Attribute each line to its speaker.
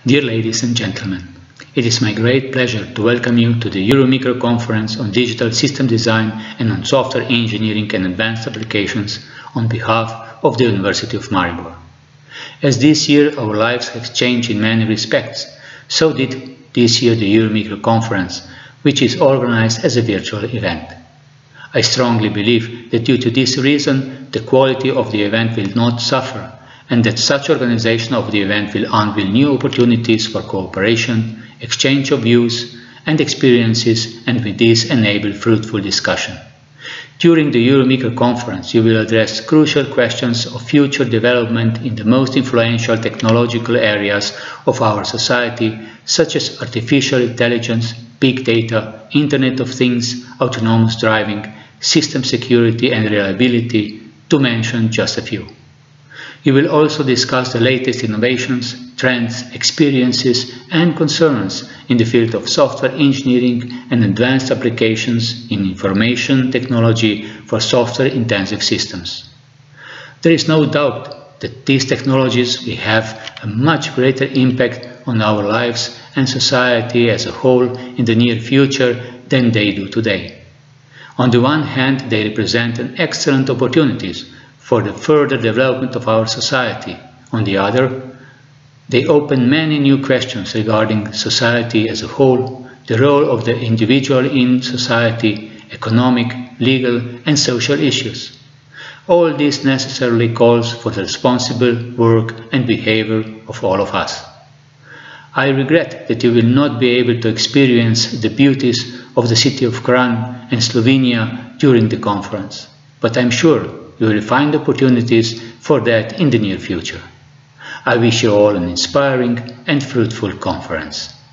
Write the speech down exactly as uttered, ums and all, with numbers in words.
Speaker 1: Dear ladies and gentlemen, it is my great pleasure to welcome you to the Euromicro Conference on Digital System Design and on Software Engineering and Advanced Applications on behalf of the University of Maribor. As this year our lives have changed in many respects, so did this year the Euromicro Conference, which is organized as a virtual event. I strongly believe that due to this reason, the quality of the event will not suffer, and that such organization of the event will unveil new opportunities for cooperation, exchange of views and experiences, and with this enable fruitful discussion. During the Euromicro Conference, you will address crucial questions of future development in the most influential technological areas of our society, such as artificial intelligence, big data, Internet of Things, autonomous driving, system security and reliability, to mention just a few. You will also discuss the latest innovations, trends, experiences and concerns in the field of software engineering and advanced applications in information technology for software-intensive systems. There is no doubt that these technologies will have a much greater impact on our lives and society as a whole in the near future than they do today. On the one hand, they represent an excellent opportunities for the further development of our society. On the other, they open many new questions regarding society as a whole, the role of the individual in society, economic, legal and social issues. All this necessarily calls for the responsible work and behavior of all of us. I regret that you will not be able to experience the beauties of the city of Kranj and Slovenia during the conference, but I'm sure you will find opportunities for that in the near future. I wish you all an inspiring and fruitful conference.